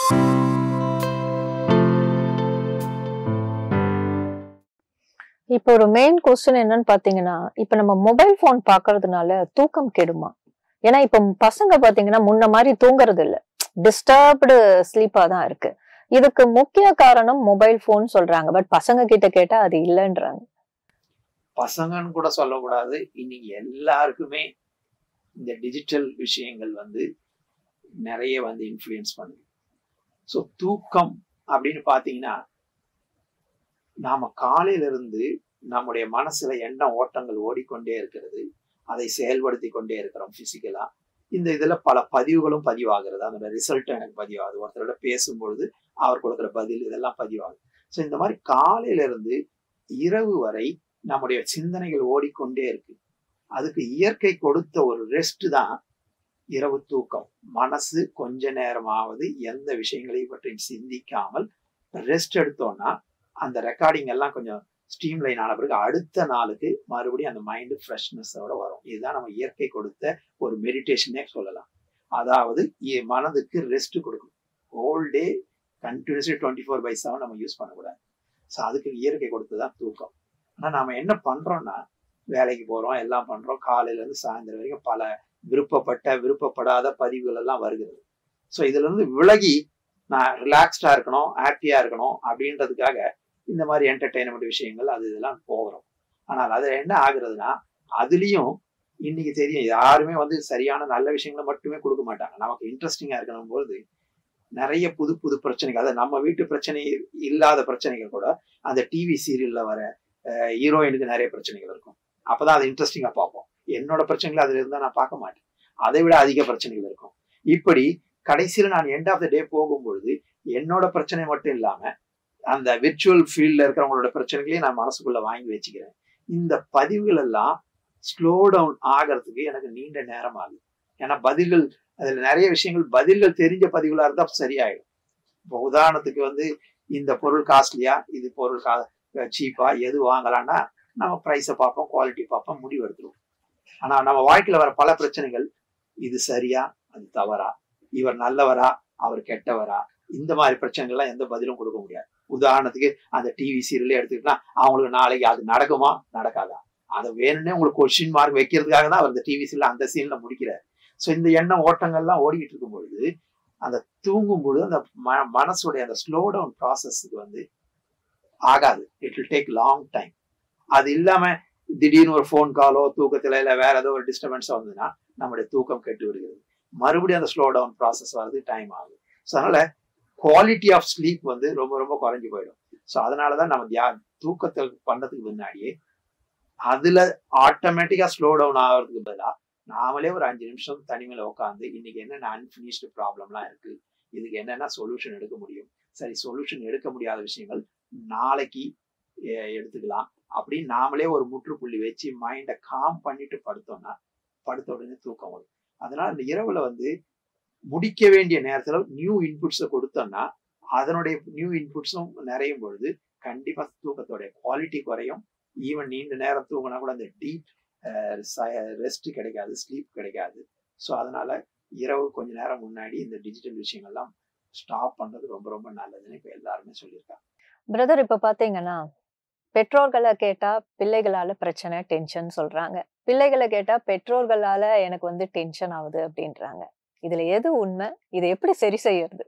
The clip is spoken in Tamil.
இப்போ ஒரு மெயின் கொஸ்டின் என்னன்னு பாத்தீங்கன்னா, இப்ப நம்ம மொபைல் போன் பாக்குறதுனால தூக்கம் கெடுமா? ஏன்னா இப்ப பசங்க பாத்தீங்கன்னா முன்ன மாதிரி தூங்குறது இல்ல. டிஸ்டர்ப்டு ஸ்லீப்பா தான் இருக்கு. இதுக்கு முக்கிய காரணம் மொபைல் போன் சொல்றாங்க. பட் பசங்க கிட்ட கேட்டா அது இல்லன்றாங்க. பசங்கன்னு கூட சொல்லக்கூடாது. இன்னைக்கு எல்லாருக்குமே இந்த டிஜிட்டல் விஷயங்கள் நிறைய இன்ஃப்ளூயன்ஸ் பண்ணுது. ஸோ தூக்கம் அப்படின்னு பாத்தீங்கன்னா, நாம காலையில இருந்து நம்முடைய மனசுல எண்ண ஓட்டங்கள் ஓடிக்கொண்டே இருக்கிறது. அதை செயல்படுத்தி கொண்டே இருக்கிறோம் பிசிக்கலா. இந்த இதுல பல பதிவுகளும் பதிவாகிறது. அதோட ரிசல்ட் எனக்கு பதிவாகுது. ஒருத்தரோட பேசும்பொழுது அவர் கொடுக்குற பதில் இதெல்லாம் பதிவாகுது. ஸோ இந்த மாதிரி காலையில இருந்து இரவு வரை நம்முடைய சிந்தனைகள் ஓடிக்கொண்டே இருக்கு. அதுக்கு இயற்கை கொடுத்த ஒரு ரெஸ்ட் தான் இரவு தூக்கம். மனசு கொஞ்ச நேரமாவது எந்த விஷயங்களையும் பற்றி சிந்திக்காமல் ரெஸ்ட் எடுத்தோம்னா அந்த ரெக்கார்டிங் எல்லாம் கொஞ்சம் ஸ்ட்ரீம்லைன் ஆன பிறகு அடுத்த நாளுக்கு மறுபடியும் அந்த மைண்டு ஃப்ரெஷ்னஸோட வரும். இதுதான் நம்ம இயற்கை கொடுத்த ஒரு மெடிடேஷனே சொல்லலாம். அதாவது மனதுக்கு ரெஸ்ட் கொடுக்கணும். ஹோல் டே கண்டினியூஸ்லி 24/7 நம்ம யூஸ் பண்ணக்கூடாது. ஸோ அதுக்கு இயற்கை கொடுத்ததான் தூக்கம். ஆனால் நாம என்ன பண்றோம்னா, வேலைக்கு போறோம், எல்லாம் பண்றோம், காலையில இருந்து சாயந்தரம் வரைக்கும் பல விருப்பப்படாத பதிவுகள் எல்லாம் வருகிறது. ஸோ இதுல இருந்து விலகி நான் ரிலாக்ஸ்டா இருக்கணும், ஹாப்பியா இருக்கணும் அப்படின்றதுக்காக இந்த மாதிரி என்டர்டைன்மெண்ட் விஷயங்கள் அது இதெல்லாம் போகிறோம். ஆனால் அது என்ன ஆகுறதுன்னா, அதுலயும் இன்னைக்கு தெரியும் யாருமே சரியான நல்ல விஷயங்களை மட்டுமே கொடுக்க மாட்டாங்க. நமக்கு இன்ட்ரெஸ்டிங்கா இருக்கணும் போது நிறைய புது புது பிரச்சனைகள், அதாவது நம்ம வீட்டு பிரச்சனை இல்லாத பிரச்சனைகள் கூட அந்த டிவி சீரியல்ல வர ஹீரோயினுக்கு நிறைய பிரச்சனைகள் இருக்கும். அப்பதான் அது இன்ட்ரெஸ்டிங்கா பார்ப்போம். என்னோட பிரச்சனைகள் அதுல இருந்தா நான் பார்க்க மாட்டேன். அதை விட அதிக பிரச்சனைகள் இருக்கும். இப்படி கடைசியில நான் எண்ட் ஆஃப் த டே போகும்பொழுது என்னோட பிரச்சனை மட்டும் இல்லாம அந்த விர்ச்சுவல் ஃபீல்ட்ல இருக்கிறவங்களோட பிரச்சனைகளையும் நான் மனசுக்குள்ள வாங்கி வச்சுக்கிறேன். இந்த பதிவுகள் எல்லாம் ஸ்லோ டவுன் ஆகிறதுக்கு எனக்கு நீண்ட நேரம் ஆகுது. ஏன்னா அதுல நிறைய விஷயங்கள் பதில்கள் தெரிஞ்ச பதிவுகளா இருந்தா சரியாயிடும். இப்போ உதாரணத்துக்கு இந்த பொருள் காஸ்ட்லியா, இது பொருள் சீப்பா, எது வாங்கலாம்னா நம்ம ப்ரைஸை பார்ப்போம், குவாலிட்டி பார்ப்போம், முடிவு எடுத்துருவோம். ஆனா நம்ம வாழ்க்கையில வர பல பிரச்சனைகள், இது சரியா, அது தவறா, இவர் நல்லவரா, அவர் கெட்டவரா, இந்த மாதிரி பிரச்சனைகள்லாம் எந்த பதிலும் கொடுக்க முடியாது. உதாரணத்துக்கு அந்த டிவி சீரியலே எடுத்துக்கிட்டா அவங்களுக்கு நாளைக்கு அது நடக்குமா நடக்காதா, அதை வேணும்னே உங்களுக்கு கொஸ்டின் மார்க் வைக்கிறதுக்காக தான் அவர் இந்த டிவி சீரியல் அந்த சீன்ல முடிக்கிறார். ஸோ இந்த எண்ண ஓட்டங்கள்லாம் ஓடிக்கிட்டு இருக்கும் பொழுது அந்த தூங்கும் பொழுது அந்த மனசுடைய அந்த ஸ்லோ டவுன் ப்ராசஸ்க்கு ஆகாது. It will take long time. அது இல்லாம திடீர்னு ஒரு ஃபோன் காலோ தூக்கத்துல இல்ல வேற ஏதோ ஒரு டிஸ்டர்பன்ஸோ வந்ததுன்னா நம்முடைய தூக்கம் கெட்டு விடுகிறது. மறுபடியும் அந்த ஸ்லோ டவுன் ப்ராசஸ் வர்றது டைம் ஆகுது. ஸோ அதனால குவாலிட்டி ஆஃப் ஸ்லீப் ரொம்ப ரொம்ப குறைஞ்சு போயிடும். ஸோ அதனாலதான் நம்ம தூக்கத்தை பண்றதுக்கு முன்னாடியே அதுல ஆட்டோமேட்டிக்கா ஸ்லோ டவுன் ஆகிறதுக்கு பதிலாக நாமளே ஒரு 5 நிமிஷம் தனிமையில உட்காந்து இன்னைக்கு என்னென்ன அன்பினிஷ்டு ப்ராப்ளம்லாம் இருக்கு, இதுக்கு என்னென்ன சொல்யூஷன் எடுக்க முடியும், சரி சொல்யூஷன் எடுக்க முடியாத விஷயங்கள் நாளைக்கு எடுத்துக்கலாம் அப்படின்னு நாமளே ஒரு முற்றுப்புள்ளி வச்சு மைண்டை காம் பண்ணிட்டு படுத்தோம்னா படுத்த உடனே தூக்கம் வரும். அதனால இந்த இரவுல முடிக்க வேண்டிய நேரத்துல நியூ இன்புட்ஸை கொடுத்தோம்னா அதனுடைய நியூ இன்புட்ஸும் நிறையும் பொழுது கண்டிப்பா தூக்கத்தோடைய குவாலிட்டி குறையும். ஈவன் நீண்ட நேரம் தூங்கினா கூட அந்த டீப் ரெஸ்ட் கிடைக்காது, ஸ்லீப் கிடைக்காது. ஸோ அதனால இரவு கொஞ்ச நேரம் முன்னாடி இந்த டிஜிட்டல் விஷயங்கள்லாம் ஸ்டாப் பண்றது ரொம்ப ரொம்ப நல்லதுன்னு இப்ப எல்லாருமே சொல்லியிருக்காங்க. பிரதர், இப்ப பாத்தீங்கன்னா பெற்றோர்களை கேட்டா பிள்ளைகளால பிரச்சனை, டென்ஷன் சொல்றாங்க. பிள்ளைகளை கேட்டா பெற்றோர்களால எனக்கு டென்ஷன் ஆகுது அப்படின்றாங்க. இதுல எது உண்மை? இதை எப்படி சரி செய்யறது?